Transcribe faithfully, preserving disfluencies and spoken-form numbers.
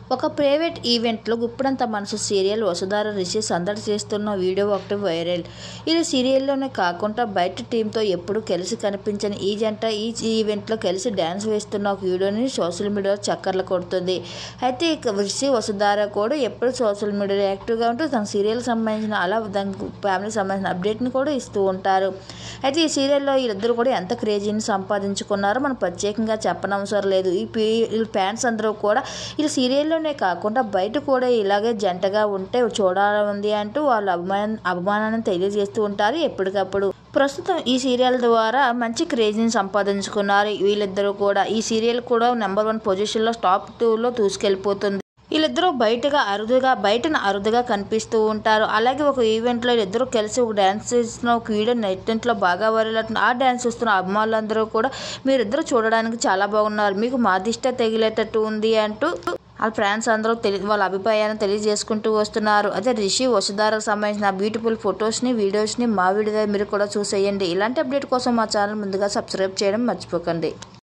ఒక ప్రైవేట్ ఈవెంట్లో గుప్పుడంత మనసు సీరియల్ వసుధార రిషి సందడి చేస్తున్న వీడియో ఒకటి వైరల్. ఇది సీరియల్లోనే కాకుండా బయట టీంతో ఎప్పుడూ కలిసి కనిపించని ఈ జంట ఈ ఈవెంట్లో కలిసి డ్యాన్స్ వేస్తున్న ఒక వీడియోని సోషల్ మీడియాలో చక్కర్లు కొడుతుంది. అయితే ఇక రిషి వసుధార కూడా ఎప్పుడు సోషల్ మీడియాలో యాక్టివ్గా ఉంటూ తన సీరియల్కి సంబంధించిన అలా దానికి ఫ్యామిలీకి సంబంధించిన అప్డేట్ని కూడా ఇస్తూ ఉంటారు. అయితే ఈ సీరియల్లో వీళ్ళిద్దరూ కూడా ఎంత క్రేజీని సంపాదించుకున్నారో మనం ప్రత్యేకంగా చెప్పనవసరం లేదు. ఈ వీళ్ళ ఫ్యాన్స్ అందరూ కూడా వీళ్ళ సీరియల్లో నే కాకుండా బయట కూడా ఇలాగే జంటగా ఉంటే చూడాలని అంటూ వాళ్ళ అభిమాన అభిమానాన్ని తెలియజేస్తూ ఉంటారు ఎప్పటికప్పుడు. ప్రస్తుతం ఈ సీరియల్ ద్వారా మంచి క్రేజ్ని సంపాదించుకున్నారు వీళ్ళిద్దరూ కూడా. ఈ సీరియల్ కూడా నెంబర్ వన్ పొజిషన్లో టాప్ టూలో దూసుకెళ్ళిపోతుంది. వీళ్ళిద్దరూ బయటగా అరుదుగా బయటన అరుదుగా కనిపిస్తూ ఉంటారు. అలాగే ఒక ఈవెంట్లో ఇద్దరు కలిసి ఒక డ్యాన్స్ చేస్తున్న ఒక వీడియో నెట్టింట్లో బాగా వైరల్ అవుతుంది. ఆ డ్యాన్స్ చూస్తున్న అభిమానులందరూ కూడా మీరిద్దరు చూడడానికి చాలా బాగున్నారు, మీకు మా దిష్ట తగిలేటట్టు ఉంది అంటూ వాళ్ళ ఫ్యాన్స్ అందరూ తెలి వాళ్ళ అభిప్రాయాన్ని తెలియజేసుకుంటూ వస్తున్నారు. అదే రిషి వసుధారకు సంబంధించిన బ్యూటిఫుల్ ఫొటోస్ని వీడియోస్ని మా వీడియో మీరు కూడా చూసేయండి. ఇలాంటి అప్డేట్ కోసం మా ఛానల్ ముందుగా సబ్స్క్రైబ్ చేయడం మర్చిపోకండి.